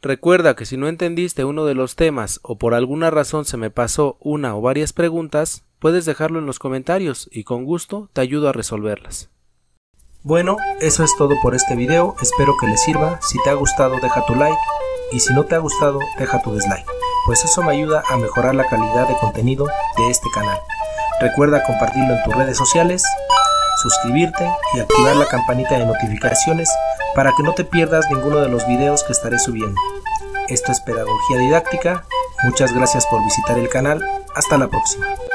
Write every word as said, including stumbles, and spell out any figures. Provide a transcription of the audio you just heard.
Recuerda que si no entendiste uno de los temas o por alguna razón se me pasó una o varias preguntas, puedes dejarlo en los comentarios y con gusto te ayudo a resolverlas. Bueno, eso es todo por este video, espero que les sirva. Si te ha gustado deja tu like y si no te ha gustado deja tu dislike, pues eso me ayuda a mejorar la calidad de contenido de este canal. Recuerda compartirlo en tus redes sociales, suscribirte y activar la campanita de notificaciones para que no te pierdas ninguno de los videos que estaré subiendo. Esto es Pedagogía Didáctica, muchas gracias por visitar el canal, hasta la próxima.